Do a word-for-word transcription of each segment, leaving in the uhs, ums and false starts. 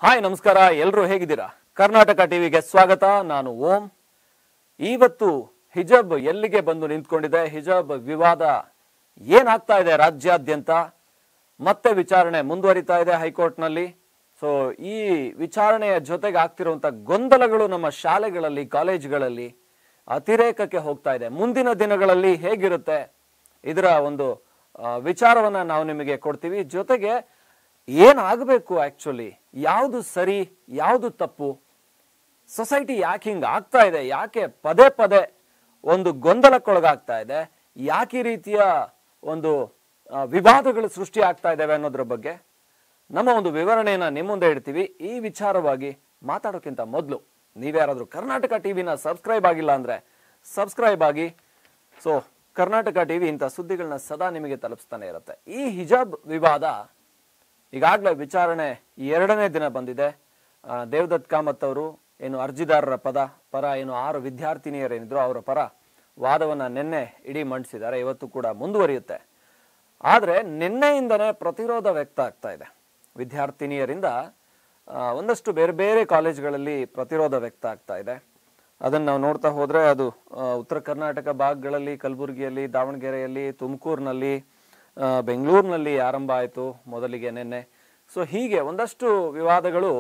Hi ನಮಸ್ಕಾರ, ಎಲ್ಲರೂ ಹೇಗಿದ್ದೀರಾ? ಕರ್ನಾಟಕ ಟಿವಿಗೆ ಸ್ವಾಗತ. ನಾನು ಓಂ. ಇವತ್ತು ಹಿಜಾಬ್ ಎಲ್ಲಿಗೆ ಬಂದು ನಿಂತ್ಕೊಂಡಿದೆ, ಹಿಜಾಬ್ ವಿವಾದ ಏನಾಗ್ತಾ ಇದೆ ರಾಜ್ಯಾದ್ಯಂತ, ಮತ್ತೆ ವಿಚಾರಣೆ ಮುಂದುವರಿತಾ ಇದೆ ಹೈಕೋರ್ಟ್ನಲ್ಲಿ. ಸೊ ಈ ವಿಚಾರಣೆಯ ಜೊತೆಗೆ ಆಗ್ತಿರುವಂತ ಗೊಂದಲಗಳು ನಮ್ಮ ಶಾಲೆಗಳಲ್ಲಿ, ಕಾಲೇಜುಗಳಲ್ಲಿ ಅತಿರೇಕಕ್ಕೆ ಹೋಗ್ತಾ ಇದೆ. ಮುಂದಿನ ದಿನಗಳಲ್ಲಿ ಹೇಗಿರುತ್ತೆ ಇದರ ಒಂದು ವಿಚಾರವನ್ನ ನಾವು ನಿಮಗೆ ಕೊಡ್ತೀವಿ. ಜೊತೆಗೆ ಏನಾಗಬೇಕು, ಆಕ್ಚುಲಿ ಯಾವುದು ಸರಿ ಯಾವುದು ತಪ್ಪು, ಸೊಸೈಟಿ ಯಾಕೆ ಹಿಂಗ ಆಗ್ತಾ ಇದೆ, ಯಾಕೆ ಪದೇ ಪದೇ ಒಂದು ಗೊಂದಲಕ್ಕೊಳಗಾಗ್ತಾ ಇದೆ, ಯಾಕೆ ಈ ರೀತಿಯ ಒಂದು ವಿವಾದಗಳು ಸೃಷ್ಟಿ ಆಗ್ತಾ ಇದ್ದಾವೆ ಅನ್ನೋದ್ರ ಬಗ್ಗೆ ನಮ್ಮ ಒಂದು ವಿವರಣೆಯನ್ನ ನಿಮ್ಮ ಮುಂದೆ ಇಡ್ತೀವಿ. ಈ ವಿಚಾರವಾಗಿ ಮಾತಾಡೋಕ್ಕಿಂತ ಮೊದಲು ನೀವ್ಯಾರಾದ್ರೂ ಕರ್ನಾಟಕ ಟಿವಿನ ಸಬ್ಸ್ಕ್ರೈಬ್ ಆಗಿಲ್ಲ ಅಂದ್ರೆ ಸಬ್ಸ್ಕ್ರೈಬ್ ಆಗಿ. ಸೊ ಕರ್ನಾಟಕ ಟಿವಿ ಇಂಥ ಸುದ್ದಿಗಳನ್ನ ಸದಾ ನಿಮಗೆ ತಲುಪಿಸ್ತಾನೆ ಇರುತ್ತೆ. ಈ ಹಿಜಾಬ್ ವಿವಾದ ಈಗಾಗಲೇ ವಿಚಾರಣೆ ಎರಡನೇ ದಿನ ಬಂದಿದೆ. ದೇವದತ್ ಕಾಮತ್ ಅವರು ಏನು ಅರ್ಜಿದಾರರ ಪದ ಪರ ಏನು ಆರು ವಿದ್ಯಾರ್ಥಿನಿಯರೇನಿದ್ರು ಅವರ ಪರ ವಾದವನ್ನ ನಿನ್ನೆ ಇಡೀ ಮಂಡಿಸಿದ್ದಾರೆ. ಇವತ್ತು ಕೂಡ ಮುಂದುವರಿಯುತ್ತೆ. ಆದ್ರೆ ನಿನ್ನೆಯಿಂದನೇ ಪ್ರತಿರೋಧ ವ್ಯಕ್ತ ಆಗ್ತಾ ಇದೆ ವಿದ್ಯಾರ್ಥಿನಿಯರಿಂದ. ಒಂದಷ್ಟು ಬೇರೆ ಬೇರೆ ಕಾಲೇಜ್ಗಳಲ್ಲಿ ಪ್ರತಿರೋಧ ವ್ಯಕ್ತ ಆಗ್ತಾ ಇದೆ. ಅದನ್ನ ನಾವು ನೋಡ್ತಾ ಹೋದ್ರೆ ಅದು ಉತ್ತರ ಕರ್ನಾಟಕ ಭಾಗಗಳಲ್ಲಿ, ಕಲಬುರಗಿಯಲ್ಲಿ, ದಾವಣಗೆರೆಯಲ್ಲಿ, ತುಮಕೂರಿನಲ್ಲಿ, ಬೆಂಗಳೂರಿನಲ್ಲಿ ಆರಂಭ ಆಯಿತು ಮೊದಲಿಗೆ ನಿನ್ನೆ. ಸೊ ಹೀಗೆ ಒಂದಷ್ಟು ವಿವಾದಗಳು,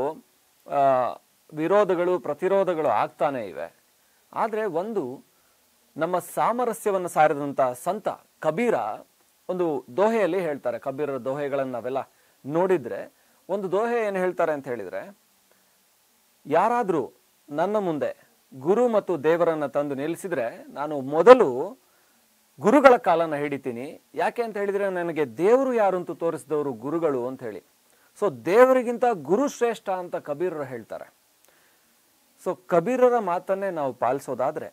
ವಿರೋಧಗಳು, ಪ್ರತಿರೋಧಗಳು ಆಗ್ತಾನೆ ಇವೆ. ಆದರೆ ಒಂದು ನಮ್ಮ ಸಾಮರಸ್ಯವನ್ನು ಸಾರಿದಂತ ಸಂತ ಕಬೀರ ಒಂದು ದೋಹೆಯಲ್ಲಿ ಹೇಳ್ತಾರೆ. ಕಬೀರರ ದೋಹೆಗಳನ್ನು ನಾವೆಲ್ಲ ನೋಡಿದ್ರೆ ಒಂದು ದೋಹೆ ಏನು ಹೇಳ್ತಾರೆ ಅಂತ ಹೇಳಿದ್ರೆ, ಯಾರಾದ್ರೂ ನನ್ನ ಮುಂದೆ ಗುರು ಮತ್ತು ದೇವರನ್ನ ತಂದು ನಿಲ್ಲಿಸಿದ್ರೆ ನಾನು ಮೊದಲು ಗುರುಗಳ ಕಾಲನ್ನ ಹಿಡಿತೀನಿ. ಯಾಕೆ ಅಂತ ಹೇಳಿದ್ರೆ ನನಗೆ ದೇವರು ಯಾರು ಅಂತ ತೋರಿಸಿದವರು ಗುರುಗಳು ಅಂತ ಹೇಳಿ. ಸೊ ದೇವರಿಗಿಂತ ಗುರು ಶ್ರೇಷ್ಠ ಅಂತ ಕಬೀರರು ಹೇಳ್ತಾರೆ. ಸೊ ಕಬೀರರ ಮಾತನ್ನೇ ನಾವು ಪಾಲಿಸೋದಾದ್ರೆ,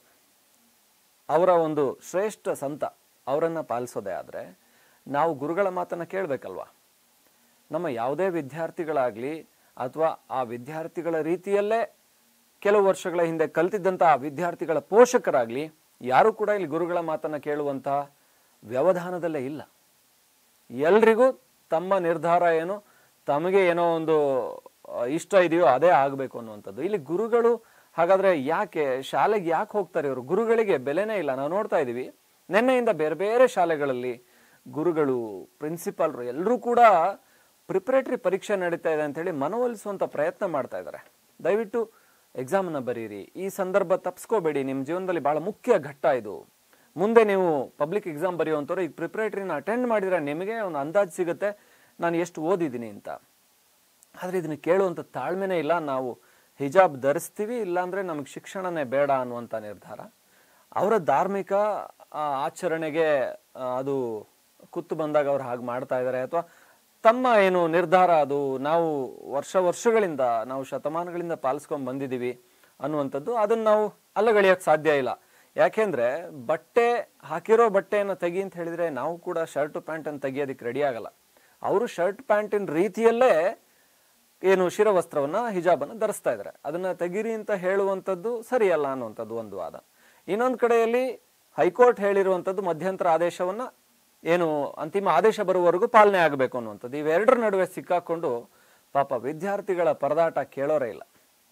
ಅವರ ಒಂದು ಶ್ರೇಷ್ಠ ಸಂತ ಅವರನ್ನ ಪಾಲಿಸೋದೇ ಆದ್ರೆ ನಾವು ಗುರುಗಳ ಮಾತನ್ನ ಕೇಳಬೇಕಲ್ವಾ? ನಮ್ಮ ಯಾವುದೇ ವಿದ್ಯಾರ್ಥಿಗಳಾಗ್ಲಿ ಅಥವಾ ಆ ವಿದ್ಯಾರ್ಥಿಗಳ ರೀತಿಯಲ್ಲೇ ಕೆಲವು ವರ್ಷಗಳ ಹಿಂದೆ ಕಲ್ತಿದ್ದಂತ ಆ ವಿದ್ಯಾರ್ಥಿಗಳ ಪೋಷಕರಾಗ್ಲಿ ಯಾರು ಕೂಡ ಇಲ್ಲಿ ಗುರುಗಳ ಮಾತನ್ನ ಕೇಳುವಂತಹ ವ್ಯವಧಾನದಲ್ಲೇ ಇಲ್ಲ. ಎಲ್ರಿಗೂ ತಮ್ಮ ನಿರ್ಧಾರ ಏನು, ತಮಗೆ ಏನೋ ಒಂದು ಇಷ್ಟ ಇದೆಯೋ ಅದೇ ಆಗ್ಬೇಕು ಅನ್ನುವಂಥದ್ದು. ಇಲ್ಲಿ ಗುರುಗಳು ಹಾಗಾದ್ರೆ ಯಾಕೆ ಶಾಲೆಗೆ ಯಾಕೆ ಹೋಗ್ತಾರೆ ಇವರು? ಗುರುಗಳಿಗೆ ಬೆಲೆನೇ ಇಲ್ಲ. ನಾವು ನೋಡ್ತಾ ಇದೀವಿ ನಿನ್ನೆಯಿಂದ ಬೇರೆ ಬೇರೆ ಶಾಲೆಗಳಲ್ಲಿ ಗುರುಗಳು, ಪ್ರಿನ್ಸಿಪಾಲ್ರು ಎಲ್ಲರೂ ಕೂಡ ಪ್ರಿಪರೇಟರಿ ಪರೀಕ್ಷೆ ನಡೀತಾ ಇದೆ ಅಂತ ಹೇಳಿ ಮನವೊಲಿಸುವಂತ ಪ್ರಯತ್ನ ಮಾಡ್ತಾ ಇದ್ದಾರೆ. ದಯವಿಟ್ಟು ಎಕ್ಸಾಮ್ ಅನ್ನ ಬರೀರಿ, ಈ ಸಂದರ್ಭ ತಪ್ಪಿಸ್ಕೋಬೇಡಿ, ನಿಮ್ ಜೀವನದಲ್ಲಿ ಬಹಳ ಮುಖ್ಯ ಘಟ್ಟ ಇದು. ಮುಂದೆ ನೀವು ಪಬ್ಲಿಕ್ ಎಕ್ಸಾಮ್ ಬರೆಯುವಂಥವ್ರು ಈಗ ಪ್ರಿಪರೇಟರಿನ ಅಟೆಂಡ್ ಮಾಡಿದ್ರೆ ನಿಮಗೆ ಒಂದು ಅಂದಾಜು ಸಿಗುತ್ತೆ ನಾನು ಎಷ್ಟು ಓದಿದ್ದೀನಿ ಅಂತ. ಆದ್ರೆ ಇದನ್ನ ಕೇಳುವಂತ ತಾಳ್ಮೆನೇ ಇಲ್ಲ. ನಾವು ಹಿಜಾಬ್ ಧರಿಸ್ತೀವಿ, ಇಲ್ಲಾಂದ್ರೆ ನಮಗೆ ಶಿಕ್ಷಣನೇ ಬೇಡ ಅನ್ನುವಂಥ ನಿರ್ಧಾರ. ಅವರ ಧಾರ್ಮಿಕ ಆಚರಣೆಗೆ ಅದು ಕುತ್ತು ಬಂದಾಗ ಅವ್ರು ಹಾಗೆ ಮಾಡ್ತಾ ಇದ್ದಾರೆ, ಅಥವಾ ತಮ್ಮ ಏನು ನಿರ್ಧಾರ ಅದು ನಾವು ವರ್ಷ ವರ್ಷಗಳಿಂದ ನಾವು ಶತಮಾನಗಳಿಂದ ಪಾಲಿಸ್ಕೊಂಡ್ ಬಂದಿದ್ದೀವಿ ಅನ್ನುವಂಥದ್ದು, ಅದನ್ನ ನಾವು ಅಲ್ಲಗಳೆಯಕ್ಕೆ ಸಾಧ್ಯ ಇಲ್ಲ. ಯಾಕೆಂದ್ರೆ ಬಟ್ಟೆ ಹಾಕಿರೋ ಬಟ್ಟೆಯನ್ನು ತೆಗಿ ಅಂತ ಹೇಳಿದ್ರೆ ನಾವು ಕೂಡ ಶರ್ಟ್ ಪ್ಯಾಂಟ್ ಅನ್ನು ತೆಗಿಯೋದಕ್ಕೆ ರೆಡಿ ಆಗಲ್ಲ. ಅವರು ಶರ್ಟ್ ಪ್ಯಾಂಟಿನ ರೀತಿಯಲ್ಲೇ ಏನು ಶಿರವಸ್ತ್ರವನ್ನ, ಹಿಜಾಬನ್ನು ಧರಿಸ್ತಾ ಇದ್ದಾರೆ. ಅದನ್ನ ತೆಗಿರಿ ಅಂತ ಹೇಳುವಂಥದ್ದು ಸರಿಯಲ್ಲ ಅನ್ನುವಂಥದ್ದು ಒಂದು ವಾದ. ಇನ್ನೊಂದು ಕಡೆಯಲ್ಲಿ ಹೈಕೋರ್ಟ್ ಹೇಳಿರುವಂಥದ್ದು ಮಧ್ಯಂತರ ಆದೇಶವನ್ನ ಏನು ಅಂತಿಮ ಆದೇಶ ಬರುವವರೆಗೂ ಪಾಲನೆ ಆಗಬೇಕು ಅನ್ನುವಂಥದ್ದು. ಇವೆರಡರ ನಡುವೆ ಸಿಕ್ಕಾಕೊಂಡು ಪಾಪ ವಿದ್ಯಾರ್ಥಿಗಳ ಪರದಾಟ ಕೇಳೋರೇ ಇಲ್ಲ.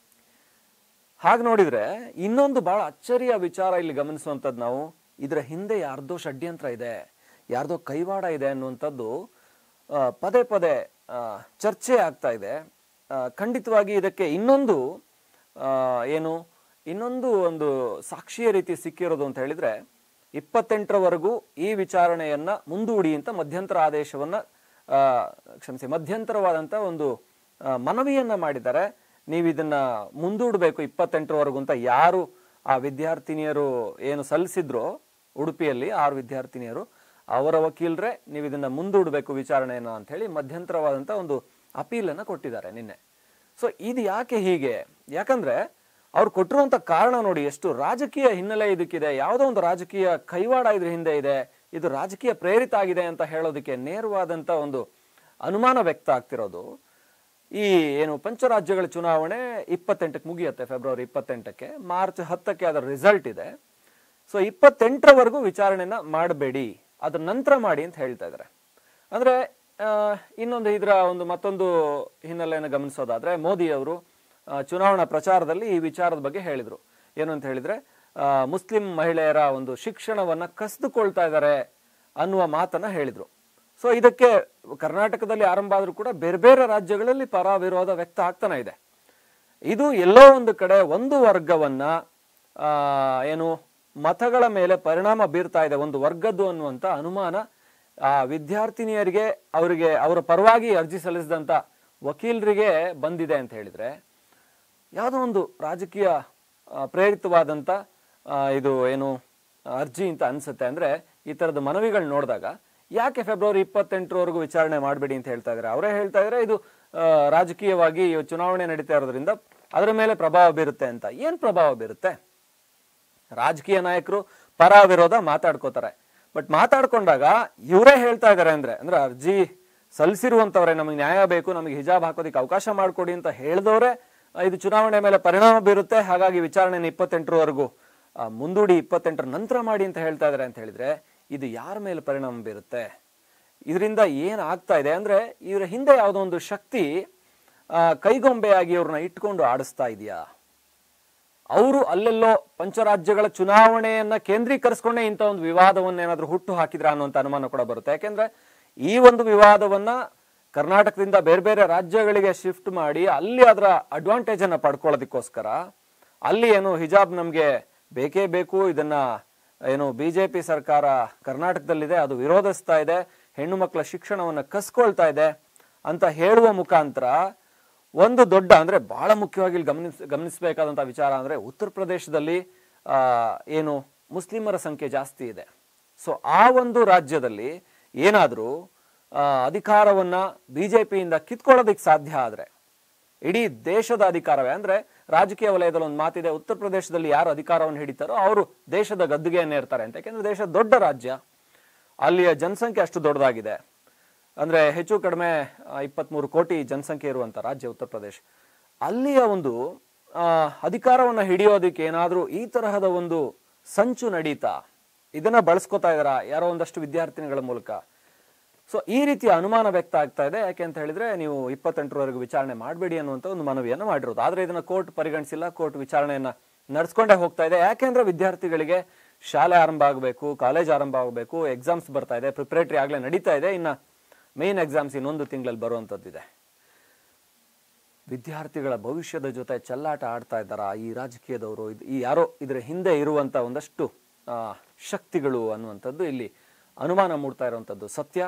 ಹಾಗೆ ನೋಡಿದ್ರೆ ಇನ್ನೊಂದು ಬಹಳ ಅಚ್ಚರಿಯ ವಿಚಾರ ಇಲ್ಲಿ ಗಮನಿಸುವಂಥದ್ದು ನಾವು, ಇದರ ಹಿಂದೆ ಯಾರ್ದೋ ಷಡ್ಯಂತ್ರ ಇದೆ, ಯಾರ್ದೋ ಕೈವಾಡ ಇದೆ ಅನ್ನುವಂಥದ್ದು ಪದೇ ಪದೇ ಚರ್ಚೆ ಆಗ್ತಾ ಇದೆ. ಖಂಡಿತವಾಗಿ ಇದಕ್ಕೆ ಇನ್ನೊಂದು ಏನು ಇನ್ನೊಂದು ಒಂದು ಸಾಕ್ಷಿಯ ರೀತಿ ಸಿಕ್ಕಿರೋದು ಅಂತ ಹೇಳಿದ್ರೆ, ಇಪ್ಪತ್ತೆಂಟರವರೆಗೂ ಈ ವಿಚಾರಣೆಯನ್ನ ಮುಂದೂಡಿ ಅಂತ ಮಧ್ಯಂತರ ಆದೇಶವನ್ನ ಕ್ಷಮಿಸಿ ಮಧ್ಯಂತರವಾದಂತ ಒಂದು ಮನವಿಯನ್ನ ಮಾಡಿದ್ದಾರೆ. ನೀವು ಇದನ್ನ ಮುಂದೂಡಬೇಕು ಇಪ್ಪತ್ತೆಂಟರವರೆಗೂ ಅಂತ ಯಾರು ಆ ವಿದ್ಯಾರ್ಥಿನಿಯರು ಏನು ಸಲ್ಲಿಸಿದ್ರೋ ಉಡುಪಿಯಲ್ಲಿ ಆರು ವಿದ್ಯಾರ್ಥಿನಿಯರು, ಅವರ ವಕೀಲರೇ ನೀವು ಇದನ್ನ ಮುಂದೂಡಬೇಕು ವಿಚಾರಣೆಯನ್ನ ಅಂತ ಹೇಳಿ ಮಧ್ಯಂತರವಾದಂತ ಒಂದು ಅಪೀಲನ್ನ ಕೊಟ್ಟಿದ್ದಾರೆ ನಿನ್ನೆ. ಸೊ ಇದು ಯಾಕೆ ಹೀಗೆ? ಯಾಕಂದ್ರೆ ಅವ್ರು ಕೊಟ್ಟಿರುವಂತ ಕಾರಣ ನೋಡಿ, ಎಷ್ಟು ರಾಜಕೀಯ ಹಿನ್ನೆಲೆ ಇದಕ್ಕಿದೆ, ಯಾವುದೋ ಒಂದು ರಾಜಕೀಯ ಕೈವಾಡ ಇದ್ರ ಹಿಂದೆ ಇದೆ, ಇದು ರಾಜಕೀಯ ಪ್ರೇರಿತ ಆಗಿದೆ ಅಂತ ಹೇಳೋದಕ್ಕೆ ನೇರವಾದಂತ ಒಂದು ಅನುಮಾನ ವ್ಯಕ್ತ ಆಗ್ತಿರೋದು. ಈ ಏನು ಪಂಚರಾಜ್ಯಗಳ ಚುನಾವಣೆ ಇಪ್ಪತ್ತೆಂಟಕ್ಕೆ ಮುಗಿಯುತ್ತೆ, ಫೆಬ್ರವರಿ ಇಪ್ಪತ್ತೆಂಟಕ್ಕೆ, ಮಾರ್ಚ್ ಹತ್ತಕ್ಕೆ ಅದರ ರಿಸಲ್ಟ್ ಇದೆ. ಸೊ ಇಪ್ಪತ್ತೆಂಟರವರೆಗೂ ವಿಚಾರಣೆನ ಮಾಡಬೇಡಿ, ಅದ್ರ ನಂತರ ಮಾಡಿ ಅಂತ ಹೇಳ್ತಾ ಇದ್ದಾರೆ. ಅಂದ್ರೆ ಇನ್ನೊಂದು ಇದರ ಒಂದು ಮತ್ತೊಂದು ಹಿನ್ನೆಲೆಯನ್ನು ಗಮನಿಸೋದಾದ್ರೆ ಮೋದಿ ಅವರು ಚುನಾವಣಾ ಪ್ರಚಾರದಲ್ಲಿ ಈ ವಿಚಾರದ ಬಗ್ಗೆ ಹೇಳಿದ್ರು. ಏನು ಅಂತ ಹೇಳಿದ್ರೆ ಮುಸ್ಲಿಂ ಮಹಿಳೆಯರ ಒಂದು ಶಿಕ್ಷಣವನ್ನ ಕಸಿದುಕೊಳ್ತಾ ಇದ್ದಾರೆ ಅನ್ನುವ ಮಾತನ್ನ ಹೇಳಿದ್ರು. ಸೊ ಇದಕ್ಕೆ ಕರ್ನಾಟಕದಲ್ಲಿ ಆರಂಭ ಆದ್ರೂ ಕೂಡ ಬೇರೆ ಬೇರೆ ರಾಜ್ಯಗಳಲ್ಲಿ ಪರ ವಿರೋಧ ವ್ಯಕ್ತ ಆಗ್ತಾನೆ ಇದೆ. ಇದು ಎಲ್ಲೋ ಒಂದು ಕಡೆ ಒಂದು ವರ್ಗವನ್ನ ಆ ಏನು ಮತಗಳ ಮೇಲೆ ಪರಿಣಾಮ ಬೀರ್ತಾ ಇದೆ, ಒಂದು ವರ್ಗದ್ದು ಅನ್ನುವಂತ ಅನುಮಾನ ಆ ವಿದ್ಯಾರ್ಥಿನಿಯರಿಗೆ, ಅವರಿಗೆ ಅವರ ಪರವಾಗಿ ಅರ್ಜಿ ಸಲ್ಲಿಸಿದಂತ ವಕೀಲರಿಗೆ ಬಂದಿದೆ ಅಂತ ಹೇಳಿದ್ರೆ ಯಾವುದೋ ಒಂದು ರಾಜಕೀಯ ಪ್ರೇರಿತವಾದಂತ ಇದು ಏನು ಅರ್ಜಿ ಅಂತ ಅನ್ಸುತ್ತೆ. ಅಂದ್ರೆ ಈ ತರದ ಮನವಿಗಳು ನೋಡಿದಾಗ ಯಾಕೆ ಫೆಬ್ರವರಿ ಇಪ್ಪತ್ತೆಂಟರವರೆಗೂ ವಿಚಾರಣೆ ಮಾಡಬೇಡಿ ಅಂತ ಹೇಳ್ತಾ ಇದ್ದಾರೆ. ಅವರೇ ಹೇಳ್ತಾ ಇದ್ದಾರೆ ಇದು ರಾಜಕೀಯವಾಗಿ ಚುನಾವಣೆ ನಡೀತಾ ಇರೋದ್ರಿಂದ ಅದರ ಮೇಲೆ ಪ್ರಭಾವ ಬೀರುತ್ತೆ ಅಂತ. ಏನ್ ಪ್ರಭಾವ ಬೀರುತ್ತೆ? ರಾಜಕೀಯ ನಾಯಕರು ಪರ ವಿರೋಧ ಮಾತಾಡ್ಕೋತಾರೆ. ಬಟ್ ಮಾತಾಡ್ಕೊಂಡಾಗ ಇವರೇ ಹೇಳ್ತಾ ಇದಾರೆ ಅಂದ್ರೆ ಅಂದ್ರೆ ಅರ್ಜಿ ಸಲ್ಲಿಸಿರುವಂತವ್ರೆ ನಮಗೆ ನ್ಯಾಯ ಬೇಕು, ನಮಗೆ ಹಿಜಾಬ್ ಹಾಕೋದಿಕ್ಕೆ ಅವಕಾಶ ಮಾಡ್ಕೊಡಿ ಅಂತ ಹೇಳಿದವ್ರೆ ಇದು ಚುನಾವಣೆ ಮೇಲೆ ಪರಿಣಾಮ ಬೀರುತ್ತೆ, ಹಾಗಾಗಿ ವಿಚಾರಣೆನ ಇಪ್ಪತ್ತೆಂಟರವರೆಗೂ ಮುಂದೂಡಿ ಇಪ್ಪತ್ತೆಂಟರ ನಂತರ ಮಾಡಿ ಅಂತ ಹೇಳ್ತಾ ಇದಾರೆ ಅಂತ ಹೇಳಿದ್ರೆ ಇದು ಯಾರ ಮೇಲೆ ಪರಿಣಾಮ ಬೀರುತ್ತೆ? ಇದರಿಂದ ಏನ್ ಆಗ್ತಾ ಇದೆ ಅಂದ್ರೆ ಇವರ ಹಿಂದೆ ಯಾವುದೋ ಒಂದು ಶಕ್ತಿ ಆ ಕೈಗೊಂಬೆಯಾಗಿ ಇವ್ರನ್ನ ಇಟ್ಕೊಂಡು ಆಡಿಸ್ತಾ ಇದೆಯಾ? ಅವರು ಅಲ್ಲೆಲ್ಲೋ ಪಂಚರಾಜ್ಯಗಳ ಚುನಾವಣೆಯನ್ನ ಕೇಂದ್ರೀಕರಿಸ್ಕೊಂಡೇ ಇಂಥ ಒಂದು ವಿವಾದವನ್ನ ಏನಾದ್ರೂ ಹುಟ್ಟು ಹಾಕಿದ್ರ ಅನ್ನುವಂತ ಅನುಮಾನ ಕೂಡ ಬರುತ್ತೆ. ಯಾಕೆಂದ್ರೆ ಈ ಒಂದು ವಿವಾದವನ್ನ ಕರ್ನಾಟಕದಿಂದ ಬೇರೆ ಬೇರೆ ರಾಜ್ಯಗಳಿಗೆ ಶಿಫ್ಟ್ ಮಾಡಿ ಅಲ್ಲಿ ಅದರ ಅಡ್ವಾಂಟೇಜ್ ಅನ್ನ ಪಡ್ಕೊಳ್ಳೋದಕ್ಕೋಸ್ಕರ ಅಲ್ಲಿ ಏನು ಹಿಜಾಬ್ ನಮ್ಗೆ ಬೇಕೇ ಬೇಕು, ಇದನ್ನ ಏನು ಬಿಜೆಪಿ ಸರ್ಕಾರ ಕರ್ನಾಟಕದಲ್ಲಿದೆ ಅದು ವಿರೋಧಿಸ್ತಾ ಇದೆ, ಹೆಣ್ಣು ಮಕ್ಕಳ ಶಿಕ್ಷಣವನ್ನ ಕಸ್ಕೊಳ್ತಾ ಇದೆ ಅಂತ ಹೇಳುವ ಮುಖಾಂತರ ಒಂದು ದೊಡ್ಡ ಅಂದ್ರೆ ಬಹಳ ಮುಖ್ಯವಾಗಿ ಇಲ್ಲಿ ಗಮನಿಸ್ ಗಮನಿಸಬೇಕಾದಂತ ವಿಚಾರ ಅಂದ್ರೆ ಉತ್ತರ ಪ್ರದೇಶದಲ್ಲಿ ಆ ಏನು ಮುಸ್ಲಿಮರ ಸಂಖ್ಯೆ ಜಾಸ್ತಿ ಇದೆ. ಸೊ ಆ ಒಂದು ರಾಜ್ಯದಲ್ಲಿ ಏನಾದ್ರೂ ಆ ಅಧಿಕಾರವನ್ನ ಬಿಜೆಪಿಯಿಂದ ಕಿತ್ಕೊಳ್ಳೋದಿಕ್ ಸಾಧ್ಯ ಆದ್ರೆ ಇಡೀ ದೇಶದ ಅಧಿಕಾರವೇ, ಅಂದ್ರೆ ರಾಜಕೀಯ ವಲಯದಲ್ಲಿ ಒಂದು ಮಾತಿದೆ, ಉತ್ತರ ಪ್ರದೇಶದಲ್ಲಿ ಯಾರು ಅಧಿಕಾರವನ್ನು ಹಿಡಿತಾರೋ ಅವರು ದೇಶದ ಗದ್ದುಗೆಯನ್ನೇ ಇರ್ತಾರೆ ಅಂತ. ಯಾಕೆಂದ್ರೆ ದೇಶ ದೊಡ್ಡ ರಾಜ್ಯ, ಅಲ್ಲಿಯ ಜನಸಂಖ್ಯೆ ಅಷ್ಟು ದೊಡ್ಡದಾಗಿದೆ. ಅಂದ್ರೆ ಹೆಚ್ಚು ಕಡಿಮೆ ಇಪ್ಪತ್ತ್ ಮೂರು ಕೋಟಿ ಜನಸಂಖ್ಯೆ ಇರುವಂತ ರಾಜ್ಯ ಉತ್ತರ ಪ್ರದೇಶ. ಅಲ್ಲಿಯ ಒಂದು ಆ ಅಧಿಕಾರವನ್ನ ಹಿಡಿಯೋದಿಕ್ಕೆ ಏನಾದ್ರೂ ಈ ತರಹದ ಒಂದು ಸಂಚು ನಡೀತಾ ಇದನ್ನ ಬಳಸ್ಕೊತಾ ಇದಾರ ಯಾರೋ ಒಂದಷ್ಟು ವಿದ್ಯಾರ್ಥಿನಿಗಳ ಮೂಲಕ. ಸೊ ಈ ರೀತಿಯ ಅನುಮಾನ ವ್ಯಕ್ತ ಆಗ್ತಾ ಇದೆ. ಯಾಕೆ ಅಂತ ಹೇಳಿದ್ರೆ ನೀವು ಇಪ್ಪತ್ತೆಂಟರವರೆಗೂ ವಿಚಾರಣೆ ಮಾಡಬೇಡಿ ಅನ್ನುವಂತ ಒಂದು ಮನವಿಯನ್ನು ಮಾಡಿರೋದು. ಆದ್ರೆ ಇದನ್ನ ಕೋರ್ಟ್ ಪರಿಗಣಿಸಿಲ್ಲ, ಕೋರ್ಟ್ ವಿಚಾರಣೆಯನ್ನ ನಡೆಸ್ಕೊಂಡೇ ಹೋಗ್ತಾ ಇದೆ. ಯಾಕೆಂದ್ರೆ ವಿದ್ಯಾರ್ಥಿಗಳಿಗೆ ಶಾಲೆ ಆರಂಭ ಆಗಬೇಕು, ಕಾಲೇಜ್ ಆರಂಭ ಆಗಬೇಕು, ಎಕ್ಸಾಮ್ಸ್ ಬರ್ತಾ ಇದೆ, ಪ್ರಿಪರೇಟರಿ ಆಗ್ಲೇ ನಡೀತಾ ಇದೆ, ಇನ್ನ ಮೇನ್ ಎಕ್ಸಾಮ್ಸ್ ಇನ್ನೊಂದು ತಿಂಗಳಲ್ಲಿ ಬರುವಂತದ್ದಿದೆ. ವಿದ್ಯಾರ್ಥಿಗಳ ಭವಿಷ್ಯದ ಜೊತೆ ಚೆಲ್ಲಾಟ ಆಡ್ತಾ ಇದ್ದಾರ ಈ ರಾಜಕೀಯದವರು, ಈ ಯಾರೋ ಇದರ ಹಿಂದೆ ಇರುವಂತ ಒಂದಷ್ಟು ಆ ಶಕ್ತಿಗಳು ಅನ್ನುವಂಥದ್ದು ಇಲ್ಲಿ ಅನುಮಾನ ಮೂಡ್ತಾ ಇರುವಂತದ್ದು ಸತ್ಯ.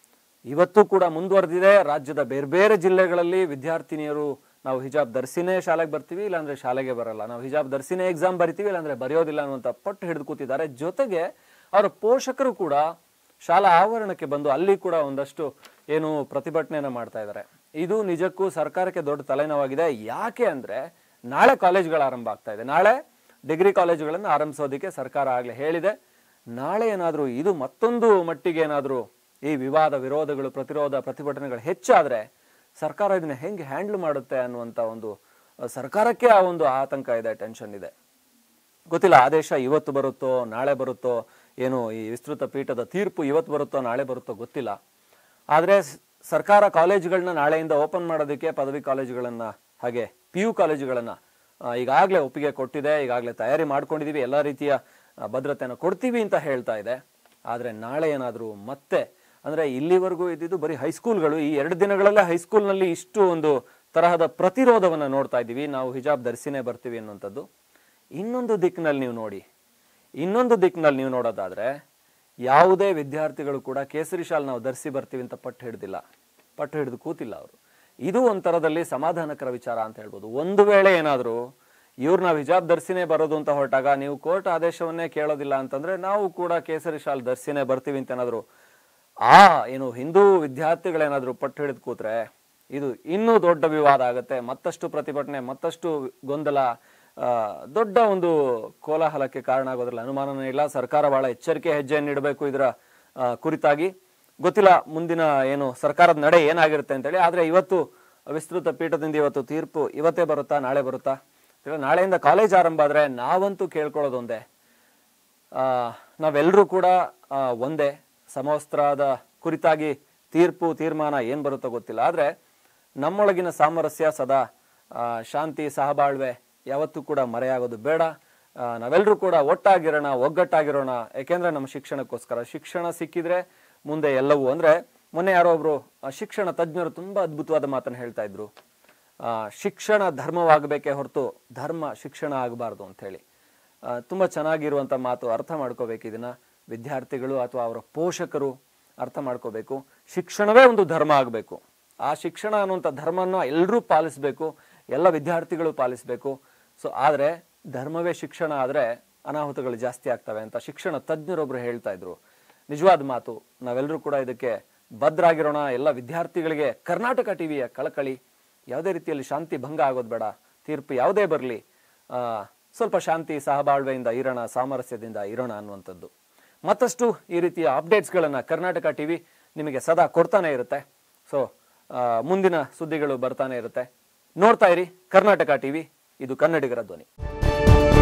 ಇವತ್ತು ಕೂಡ ಮುಂದುವರೆದಿದೆ. ರಾಜ್ಯದ ಬೇರೆ ಬೇರೆ ಜಿಲ್ಲೆಗಳಲ್ಲಿ ವಿದ್ಯಾರ್ಥಿನಿಯರು ನಾವು ಹಿಜಾಬ್ ಧರಿಸಿನೇ ಶಾಲೆಗೆ ಬರ್ತೀವಿ, ಇಲ್ಲಾಂದ್ರೆ ಶಾಲೆಗೆ ಬರಲ್ಲ, ನಾವು ಹಿಜಾಬ್ ಧರಿಸಿನೇ ಎಕ್ಸಾಮ್ ಬರಿತೀವಿ, ಇಲ್ಲಾಂದ್ರೆ ಬರೆಯೋದಿಲ್ಲ ಅನ್ನುವಂತ ಪಟ್ಟು ಹಿಡಿದು ಕೂತಿದ್ದಾರೆ. ಜೊತೆಗೆ ಅವರ ಪೋಷಕರು ಕೂಡ ಶಾಲಾ ಆವರಣಕ್ಕೆ ಬಂದು ಅಲ್ಲಿ ಕೂಡ ಒಂದಷ್ಟು ಏನು ಪ್ರತಿಭಟನೆಯನ್ನ ಮಾಡ್ತಾ ಇದ್ದಾರೆ. ಇದು ನಿಜಕ್ಕೂ ಸರ್ಕಾರಕ್ಕೆ ದೊಡ್ಡ ತಲೆನೋವಾಗಿದೆ. ಯಾಕೆ ಅಂದ್ರೆ ನಾಳೆ ಕಾಲೇಜ್ಗಳು ಆರಂಭ ಆಗ್ತಾ ಇದೆ. ನಾಳೆ ಡಿಗ್ರಿ ಕಾಲೇಜುಗಳನ್ನು ಆರಂಭಿಸೋದಕ್ಕೆ ಸರ್ಕಾರ ಆಗ್ಲೇ ಹೇಳಿದೆ. ನಾಳೆ ಏನಾದ್ರೂ ಇದು ಮತ್ತೊಂದು ಮಟ್ಟಿಗೆ ಏನಾದ್ರೂ ಈ ವಿವಾದ ವಿರೋಧಗಳು ಪ್ರತಿರೋಧ ಪ್ರತಿಭಟನೆಗಳು ಹೆಚ್ಚಾದ್ರೆ ಸರ್ಕಾರ ಇದನ್ನ ಹೆಂಗೆ ಹ್ಯಾಂಡಲ್ ಮಾಡುತ್ತೆ ಅನ್ನುವಂತ ಒಂದು ಸರ್ಕಾರಕ್ಕೆ ಆ ಒಂದು ಆತಂಕ ಇದೆ, ಟೆನ್ಷನ್ ಇದೆ. ಗೊತ್ತಿಲ್ಲ ಆದೇಶ ಇವತ್ತು ಬರುತ್ತೋ ನಾಳೆ ಬರುತ್ತೋ, ಏನು ಈ ವಿಸ್ತೃತ ಪೀಠದ ತೀರ್ಪು ಇವತ್ತು ಬರುತ್ತೋ ನಾಳೆ ಬರುತ್ತೋ ಗೊತ್ತಿಲ್ಲ. ಆದ್ರೆ ಸರ್ಕಾರ ಕಾಲೇಜುಗಳನ್ನ ನಾಳೆಯಿಂದ ಓಪನ್ ಮಾಡೋದಕ್ಕೆ ಪದವಿ ಕಾಲೇಜುಗಳನ್ನ ಹಾಗೆ ಪಿ ಯು ಕಾಲೇಜುಗಳನ್ನ ಈಗಾಗಲೇ ಒಪ್ಪಿಗೆ ಕೊಟ್ಟಿದೆ, ಈಗಾಗಲೇ ತಯಾರಿ ಮಾಡ್ಕೊಂಡಿದೀವಿ, ಎಲ್ಲಾ ರೀತಿಯ ಭದ್ರತೆಯನ್ನು ಕೊಡ್ತೀವಿ ಅಂತ ಹೇಳ್ತಾ ಇದೆ. ಆದ್ರೆ ನಾಳೆ ಏನಾದ್ರೂ ಮತ್ತೆ ಅಂದ್ರೆ ಇಲ್ಲಿವರೆಗೂ ಇದ್ದಿದ್ದು ಬರೀ ಹೈಸ್ಕೂಲ್ಗಳು, ಈ ಎರಡು ದಿನಗಳಲ್ಲೇ ಹೈಸ್ಕೂಲ್ನಲ್ಲಿ ಇಷ್ಟು ಒಂದು ತರಹದ ಪ್ರತಿರೋಧವನ್ನ ನೋಡ್ತಾ ಇದ್ದೀವಿ, ನಾವು ಹಿಜಾಬ್ ಧರಿಸಿನೇ ಬರ್ತೀವಿ ಅನ್ನುವಂಥದ್ದು. ಇನ್ನೊಂದು ದಿಕ್ಕಿನಲ್ಲಿ ನೀವು ನೋಡಿ, ಇನ್ನೊಂದು ದಿಕ್ಕಿನಲ್ಲಿ ನೀವು ನೋಡೋದಾದ್ರೆ ಯಾವುದೇ ವಿದ್ಯಾರ್ಥಿಗಳು ಕೂಡ ಕೇಸರಿ ಶಾಲ್ ನಾವು ಧರಿಸಿ ಬರ್ತೀವಿ ಅಂತ ಪಟ್ಟು ಹಿಡ್ದಿಲ್ಲ, ಪಟ್ಟು ಹಿಡಿದು ಕೂತಿಲ್ಲ ಅವರು. ಇದು ಒಂಥರದಲ್ಲಿ ಸಮಾಧಾನಕರ ವಿಚಾರ ಅಂತ ಹೇಳ್ಬೋದು. ಒಂದು ವೇಳೆ ಏನಾದ್ರು ಇವ್ರು ನಾವು ಹಿಜಾಬ್ ಧರಿಸಿನೇ ಬರೋದು ಅಂತ ಹೊರಟಾಗ ನೀವು ಕೋರ್ಟ್ ಆದೇಶವನ್ನೇ ಕೇಳೋದಿಲ್ಲ ಅಂತಂದ್ರೆ ನಾವು ಕೂಡ ಕೇಸರಿ ಶಾಲ್ ಧರಿಸಿನೇ ಬರ್ತೀವಿ ಅಂತ ಏನಾದ್ರು ಆ ಏನು ಹಿಂದೂ ವಿದ್ಯಾರ್ಥಿಗಳೇನಾದ್ರು ಪಟ್ಟು ಹಿಡಿದು ಕೂತ್ರೆ ಇದು ಇನ್ನೂ ದೊಡ್ಡ ವಿವಾದ ಆಗುತ್ತೆ. ಮತ್ತಷ್ಟು ಪ್ರತಿಭಟನೆ, ಮತ್ತಷ್ಟು ಗೊಂದಲ, ಆ ದೊಡ್ಡ ಒಂದು ಕೋಲಾಹಲಕ್ಕೆ ಕಾರಣ ಆಗೋದ್ರಲ್ಲಿ ಅನುಮಾನನೇ ಇಲ್ಲ. ಸರ್ಕಾರ ಬಹಳ ಎಚ್ಚರಿಕೆ ಹೆಜ್ಜೆಯನ್ನು ಇಡಬೇಕು ಇದರ ಕುರಿತಾಗಿ. ಗೊತ್ತಿಲ್ಲ ಮುಂದಿನ ಏನು ಸರ್ಕಾರದ ನಡೆ ಏನಾಗಿರುತ್ತೆ ಅಂತೇಳಿ. ಆದ್ರೆ ಇವತ್ತು ವಿಸ್ತೃತ ಪೀಠದಿಂದ ಇವತ್ತು ತೀರ್ಪು ಇವತ್ತೇ ಬರುತ್ತಾ ನಾಳೆ ಬರುತ್ತಾ, ನಾಳೆಯಿಂದ ಕಾಲೇಜ್ ಆರಂಭ ಆದ್ರೆ ನಾವಂತೂ ಕೇಳ್ಕೊಳ್ಳೋದೊಂದೇ, ಆ ನಾವೆಲ್ಲರೂ ಕೂಡ ಒಂದೇ ಸಮವಸ್ತ್ರದ ಕುರಿತಾಗಿ ತೀರ್ಪು ತೀರ್ಮಾನ ಏನ್ ಬರುತ್ತೋ ಗೊತ್ತಿಲ್ಲ. ಆದ್ರೆ ನಮ್ಮೊಳಗಿನ ಸಾಮರಸ್ಯ ಸದಾ ಶಾಂತಿ ಸಹಬಾಳ್ವೆ ಯಾವತ್ತೂ ಕೂಡ ಮರೆಯಾಗೋದು ಬೇಡ. ನಾವೆಲ್ಲರೂ ಕೂಡ ಒಟ್ಟಾಗಿರೋಣ, ಒಗ್ಗಟ್ಟಾಗಿರೋಣ. ಯಾಕೆಂದ್ರೆ ನಮ್ಮ ಶಿಕ್ಷಣಕ್ಕೋಸ್ಕರ ಶಿಕ್ಷಣ ಸಿಕ್ಕಿದ್ರೆ ಮುಂದೆ ಎಲ್ಲವೂ. ಅಂದ್ರೆ ಮೊನ್ನೆ ಯಾರೋ ಒಬ್ರು ಶಿಕ್ಷಣ ತಜ್ಞರು ತುಂಬಾ ಅದ್ಭುತವಾದ ಮಾತನ್ನು ಹೇಳ್ತಾ ಇದ್ರು. ಆ ಶಿಕ್ಷಣ ಧರ್ಮವಾಗಬೇಕೇ ಹೊರತು ಧರ್ಮ ಶಿಕ್ಷಣ ಆಗಬಾರ್ದು ಅಂತ ಹೇಳಿ. ತುಂಬಾ ಚೆನ್ನಾಗಿರುವಂತ ಮಾತು. ಅರ್ಥ ಮಾಡ್ಕೋಬೇಕು ಇದನ್ನ ವಿದ್ಯಾರ್ಥಿಗಳು ಅಥವಾ ಅವರ ಪೋಷಕರು ಅರ್ಥ ಮಾಡ್ಕೋಬೇಕು. ಶಿಕ್ಷಣವೇ ಒಂದು ಧರ್ಮ ಆಗಬೇಕು. ಆ ಶಿಕ್ಷಣ ಅನ್ನುವಂಥ ಧರ್ಮನ ಎಲ್ಲರೂ ಪಾಲಿಸಬೇಕು, ಎಲ್ಲ ವಿದ್ಯಾರ್ಥಿಗಳು ಪಾಲಿಸಬೇಕು. ಸೊ ಆದ್ರೆ ಧರ್ಮವೇ ಶಿಕ್ಷಣ ಆದ್ರೆ ಅನಾಹುತಗಳು ಜಾಸ್ತಿ ಆಗ್ತವೆ ಅಂತ ಶಿಕ್ಷಣ ತಜ್ಞರೊಬ್ರು ಹೇಳ್ತಾ ಇದ್ರು. ನಿಜವಾದ ಮಾತು. ನಾವೆಲ್ಲರೂ ಕೂಡ ಇದಕ್ಕೆ ಬದ್ಧರಾಗಿರೋಣ. ಎಲ್ಲ ವಿದ್ಯಾರ್ಥಿಗಳಿಗೆ ಕರ್ನಾಟಕ ಟಿವಿಯ ಕಳಕಳಿ. ಯಾವುದೇ ರೀತಿಯಲ್ಲಿ ಶಾಂತಿ ಭಂಗ ಆಗೋದು ಬೇಡ. ತೀರ್ಪು ಯಾವುದೇ ಬರಲಿ, ಆ ಸ್ವಲ್ಪ ಶಾಂತಿ ಸಹಬಾಳ್ವೆಯಿಂದ ಇರೋಣ, ಸಾಮರಸ್ಯದಿಂದ ಇರೋಣ ಅನ್ನುವಂಥದ್ದು. ಮತ್ತಷ್ಟು ಈ ರೀತಿಯ ಅಪ್ಡೇಟ್ಸ್ಗಳನ್ನ ಕರ್ನಾಟಕ ಟಿವಿ ನಿಮಗೆ ಸದಾ ಕೊಡ್ತಾನೆ ಇರುತ್ತೆ. ಸೊ ಮುಂದಿನ ಸುದ್ದಿಗಳು ಬರ್ತಾನೆ ಇರುತ್ತೆ. ನೋಡ್ತಾ ಇರಿ ಕರ್ನಾಟಕ ಟಿವಿ. ಇದು ಕನ್ನಡಿಗರ ಧ್ವನಿ.